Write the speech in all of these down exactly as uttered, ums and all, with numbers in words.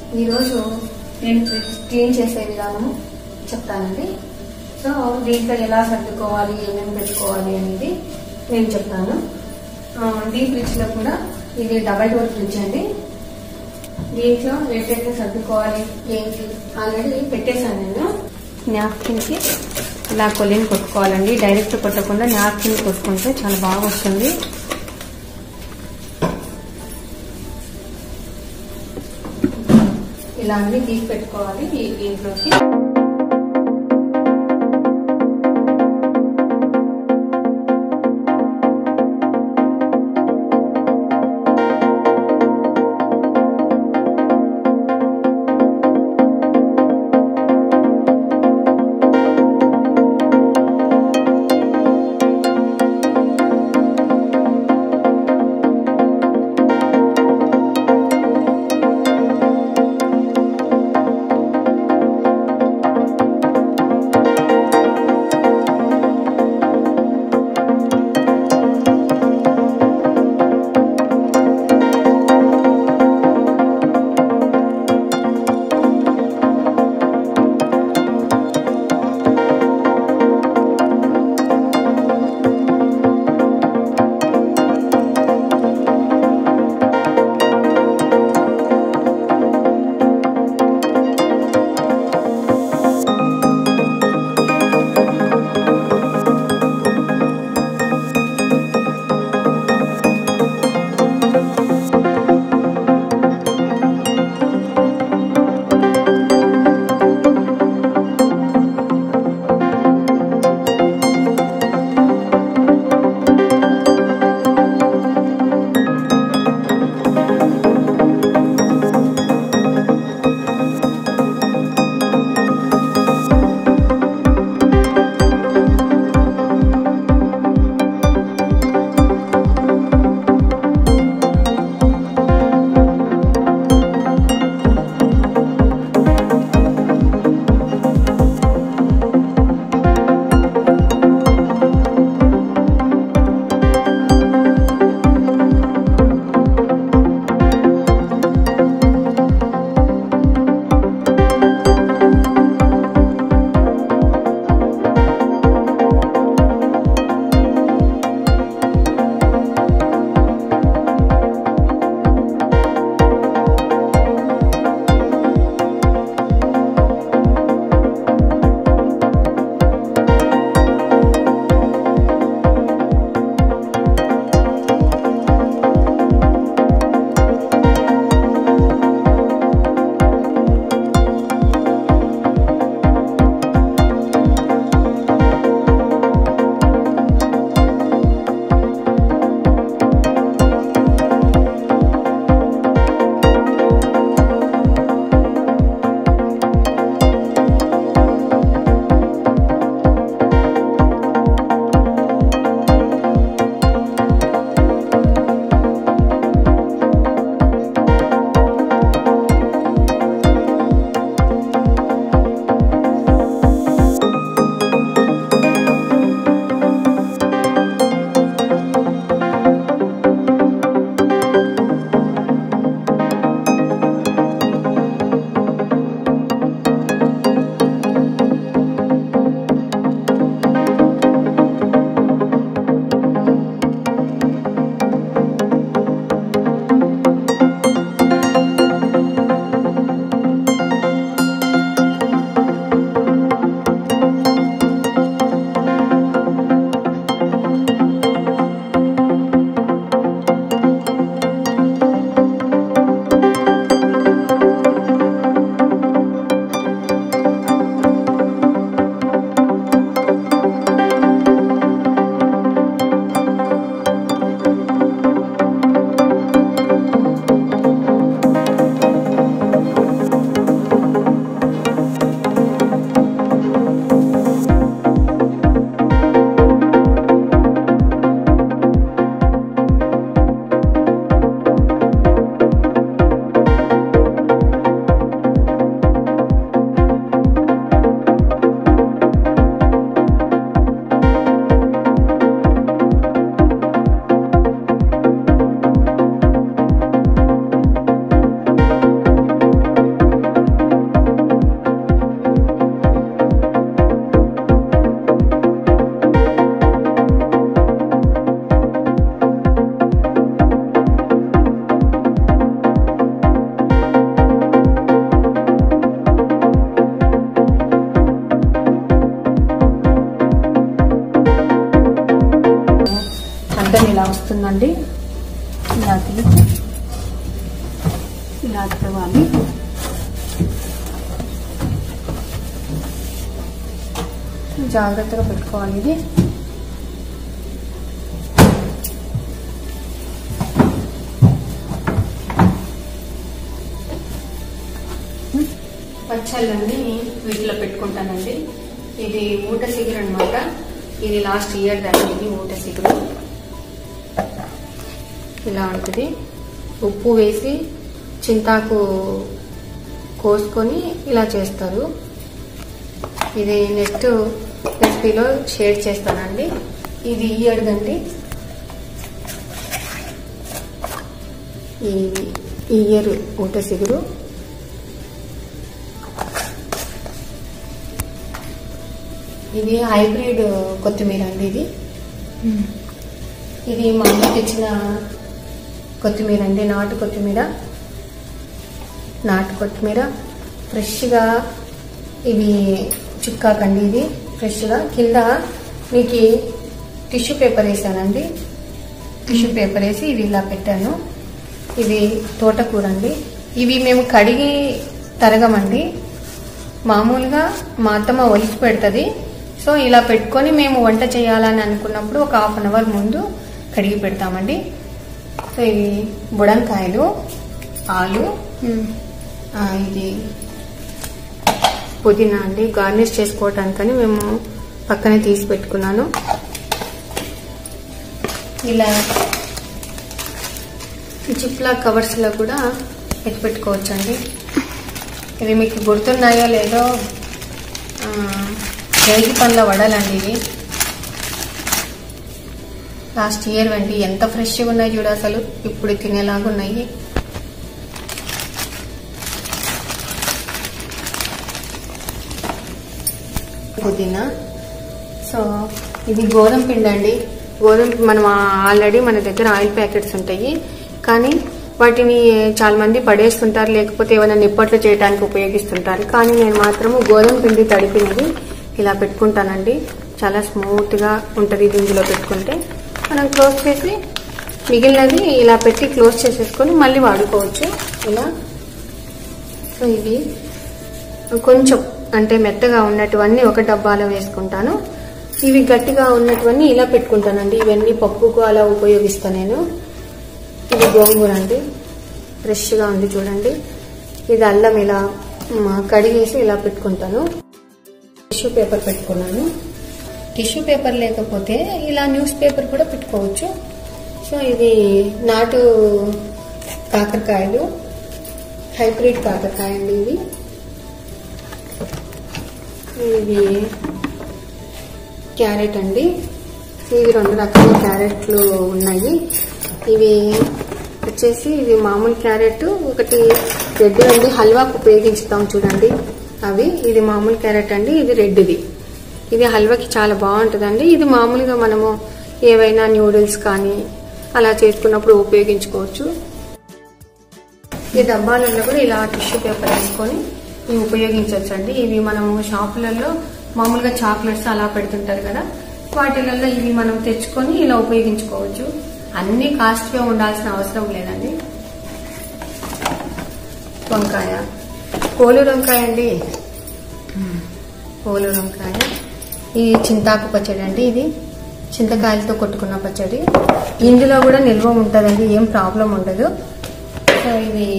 ఈరోజు నేను fridge clean చేసే విధానం చెప్తానండి. సో దీంట్లో ఎలా సర్దుకోవాలి, ఏమేమి పెట్టుకోవాలి అనేది నేను చెప్తాను. డీప్ ఫ్రిడ్జ్లో కూడా ఇది డబల్ డోర్ ఫ్రిడ్జ్ అండి. దీంట్లో ఎట్లయితే సర్దుకోవాలి ఏంటి ఆల్రెడీ పెట్టేశాను నేను. న్యాప్కిన్కి ఇలా కొలిని కొట్టుకోవాలండి. డైరెక్ట్ కొట్టకుండా న్యాప్కిన్ కొట్టుకుంటే చాలా బాగా వస్తుంది. ఇలా అన్ని తీసి పెట్టుకోవాలి దీంట్లోకి. పెట్టుకోవాలి. జాగ్రత్తగా పెట్టుకోవాలి. ఇది పచ్చళ్ళన్నీ వీటిలో పెట్టుకుంటానండి. ఇది ఊట సిగురు అనమాట. ఇది లాస్ట్ ఇయర్ దాన్ని ఇది ఊట సిగురు ఇలా ఉంటుంది. ఉప్పు వేసి చింతాకు కోసుకొని ఇలా చేస్తారు. ఇది నెక్స్ట్ రెసిపీలో షేర్ చేస్తానండి. ఇది ఇయర్దండి. ఈ ఇయర్ ఊట సిగురు. ఇది హైబ్రిడ్ కొత్తిమీర అండి. ఇది ఇది మా అమ్మ తెచ్చిన కొత్తిమీర అండి. నాటు కొత్తిమీర నాటు కొత్తిమీర ఫ్రెష్గా. ఇవి చుక్కాకండి. ఇది ఫ్రెష్గా. కింద మీకు టిష్యూ పేపర్ వేసానండి. టిష్యూ పేపర్ వేసి ఇవి ఇలా పెట్టాను. ఇది తోటకూర అండి. ఇవి మేము కడిగి తరగమండి. మామూలుగా మా అత్తమ్మ ఒలిచి పెడుతుంది. సో ఇలా పెట్టుకొని మేము వంట చేయాలని అనుకున్నప్పుడు ఒక హాఫ్ అన్ అవర్ ముందు కడిగి పెడతామండి. సో ఇవి బుడంకాయలు, ఆలు, ఇది పుదీనా అండి. గార్నిష్ చేసుకోవటానికని మేము పక్కనే తీసి పెట్టుకున్నాను. ఇలా జిప్లా కవర్స్లో కూడా పెట్టి పెట్టుకోవచ్చు అండి. ఇవి మీకు గుర్తున్నాయో లేదో, రేగి పండ్ల వడలండి. ఇవి లాస్ట్ ఇయర్ వండి ఎంత ఫ్రెష్గా ఉన్నాయి చూడ, అసలు ఇప్పుడు తినేలాగా ఉన్నాయి. పుదీనా. సో ఇది గోధుమ పిండి అండి. గోధుమ మనం ఆల్రెడీ మన దగ్గర ఆయిల్ ప్యాకెట్స్ ఉంటాయి, కానీ వాటిని చాలా మంది పడేస్తుంటారు, లేకపోతే ఏమైనా నిప్పట్లు చేయడానికి ఉపయోగిస్తుంటారు. కానీ నేను మాత్రము గోధుమ పిండి తడిపినది ఇలా పెట్టుకుంటానండి. చాలా స్మూత్గా ఉంటుంది ఇది ఇందులో పెట్టుకుంటే. మనం క్లోజ్ చేసి మిగిలినది ఇలా పెట్టి క్లోజ్ చేసేసుకొని మళ్ళీ వాడుకోవచ్చు ఇలా. సో ఇవి కొంచెం అంటే మెత్తగా ఉన్నటువన్నీ ఒక డబ్బాలో వేసుకుంటాను. ఇవి గట్టిగా ఉన్నటువన్నీ ఇలా పెట్టుకుంటానండి. ఇవన్నీ పప్పుకు అలా ఉపయోగిస్తాను నేను. ఇది గోంగూర అండి. ఫ్రెష్గా ఉంది చూడండి. ఇది అల్లం ఇలా కడిగేసి ఇలా పెట్టుకుంటాను. టిష్యూ పేపర్ పెట్టుకున్నాను. టిష్యూ పేపర్ లేకపోతే ఇలా న్యూస్ పేపర్ కూడా పెట్టుకోవచ్చు. సో ఇది నాటు కాకరకాయలు, హైబ్రిడ్ కాకరకాయ అండి. ఇవి ఇది క్యారెట్ అండి. ఇవి రెండు రకాల క్యారెట్లు ఉన్నాయి. ఇవి వచ్చేసి ఇది మామూలు క్యారెట్, ఒకటి రెడ్ అండి. హల్వాకు ఉపయోగించుతాం చూడండి అవి. ఇది మామూలు క్యారెట్ అండి. ఇది రెడ్ది. ఇది హల్వాకి చాలా బాగుంటుందండి. ఇది మామూలుగా మనము ఏవైనా న్యూడిల్స్ కానీ అలా చేసుకున్నప్పుడు ఉపయోగించుకోవచ్చు. ఈ డబ్బాలలో కూడా ఇలా టిష్యూ పేపర్ వేసుకొని ఇవి ఉపయోగించవచ్చు అండి. ఇవి మనము షాపులలో మామూలుగా చాక్లెట్స్ అలా పెడుతుంటారు కదా, వాటిలలో ఇవి మనం తెచ్చుకొని ఇలా ఉపయోగించుకోవచ్చు. అన్ని కాస్ట్గా ఉండాల్సిన అవసరం లేదండి. వంకాయ, కోలూరు వంకాయ అండి. కోలూరు వంకాయ. ఇది చింతాకు పచ్చడి అండి. ఇది చింతకాయలతో కొట్టుకున్న పచ్చడి. ఇందులో కూడా నిల్వ ఉంటుందండి, ఏం ప్రాబ్లం ఉండదు. సో ఇది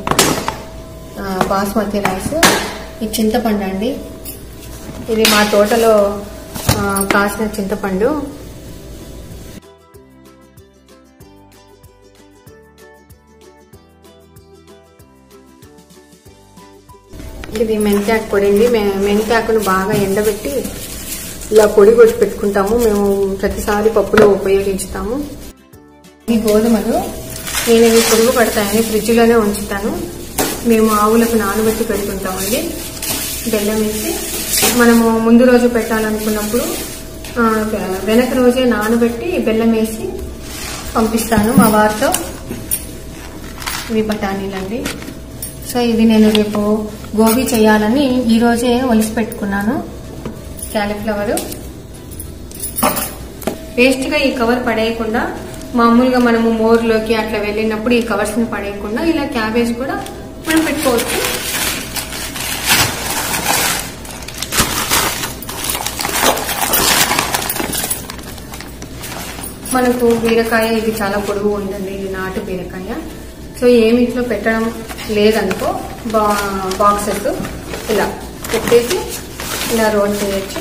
బాస్మతి రైస్. ఇది చింతపండు అండి. ఇది మా తోటలో కాసిన చింతపండు. ఇది మెంతాకు పొడి అండి. మెంతాకును బాగా ఎండబెట్టి ఇలా పొడి కొట్టి పెట్టుకుంటాము. మేము ప్రతిసారి పప్పులో ఉపయోగించుతాము. ఈ గోధుమలు నేను ఇవి పురుగు పడతాయని ఫ్రిడ్జ్లోనే ఉంచుతాను. మేము ఆవులకు నానబెట్టి పెట్టుకుంటామండి. బెల్లం వేసి మనము ముందు రోజు పెట్టాలనుకున్నప్పుడు వెనక రోజే నానబెట్టి బెల్లం వేసి పంపిస్తాను మా వారితో. ఇవి బఠానీలండి. సో ఇది నేను రేపు గోబీ చేయాలని ఈరోజే ఒలిసి పెట్టుకున్నాను. క్యాలీఫ్లవర్ వేస్ట్గా ఈ కవర్ పడేయకుండా, మామూలుగా మనము మోర్లోకి అట్లా వెళ్ళినప్పుడు ఈ కవర్స్ని పడేయకుండా ఇలా క్యాబేజ్ కూడా మనం పెట్టుకోవచ్చు. మనకు బీరకాయ ఇది చాలా పొడుగు ఉంటుంది, ఇది నాటు బీరకాయ. సో ఏమి ఇంట్లో పెట్టడం లేదనుకో బా బాక్సెస్ ఇలా పెట్టేసి ఇలా రోల్ చేయొచ్చు.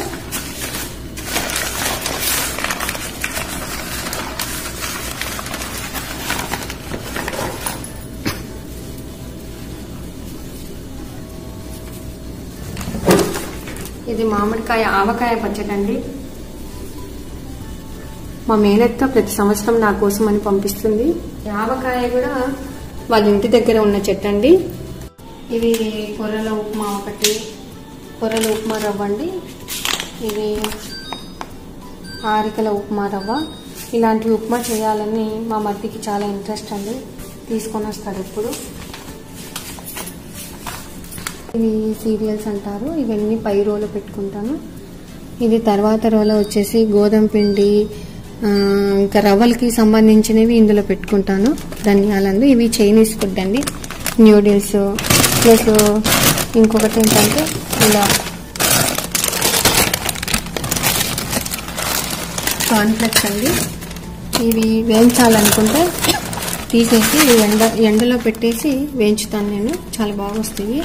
ఇది మామిడికాయ ఆవకాయ పచ్చడి అండి. మా మేనత్త ప్రతి సంవత్సరం నా కోసం అని పంపిస్తుంది. ఆవకాయ కూడా వాళ్ళ ఇంటి దగ్గర ఉన్న చెట్టు అండి. ఇది కొర్రల ఉప్మా ఒకటి, కొర్రల ఉప్మా రవ్వ అండి. ఇది ఆరికల ఉప్మా రవ్వ. ఇలాంటి ఉప్మా చేయాలని మా మధ్యకి చాలా ఇంట్రెస్ట్ అండి, తీసుకొని వస్తాడు ఎప్పుడు. ఇవి సీరియల్స్ అంటారు, ఇవన్నీ పై రోలో పెట్టుకుంటాను. ఇది తర్వాత రోలో వచ్చేసి గోధుమ పిండి ఇంకా రవ్వలకి సంబంధించినవి ఇందులో పెట్టుకుంటాను. ధనియాలండి. ఇవి చైనీస్ ఫుడ్ అండి, న్యూడిల్స్. ప్లస్ ఇంకొకటి ఏంటంటే ఇలా కార్న్ఫ్లెక్స్ అండి. ఇవి వేయించాలనుకుంటే తీసేసి ఎండ ఎండలో పెట్టేసి వేయించుతాను నేను, చాలా బాగా వస్తాయి.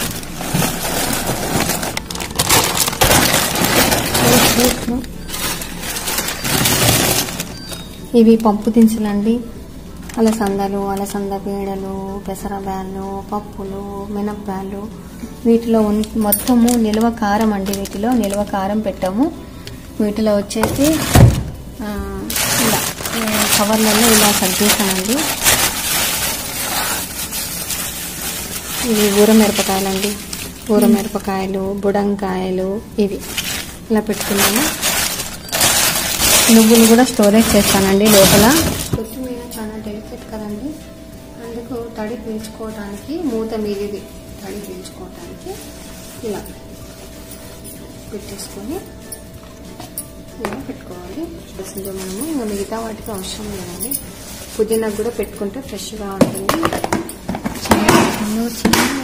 ఇవి పప్పు దినుసులండి. అలసందలు, అలసంద పేడలు, పెసర బ్యాళ్ళు, పప్పులు, మినప్పాలు. వీటిలో మొత్తము నిల్వ కారం అండి. వీటిలో నిల్వ కారం పెట్టాము. వీటిలో వచ్చేసి ఇలా కవర్లలో ఇలా సర్దేశానండి. ఇవి ఊరమిరపకాయలండి. ఊరమిరపకాయలు, బుడంకాయలు ఇవి ఇలా పెట్టుకున్నాము. నువ్వులు కూడా స్టోరేజ్ చేస్తానండి లోపల. కొత్తిమీర చాలా డెలికేట్ కదండి, అందుకు తడి పీల్చుకోవడానికి మూత మీది తడి పీల్చుకోవడానికి ఇలా పెట్టేసుకొని ఇలా పెట్టుకోవాలి. అసలు మనము ఇంకా మిగతా వాటికి అవసరం లేదండి. పుదీనా కూడా పెట్టుకుంటే ఫ్రెష్గా ఉంటుంది. చిన్న చిన్న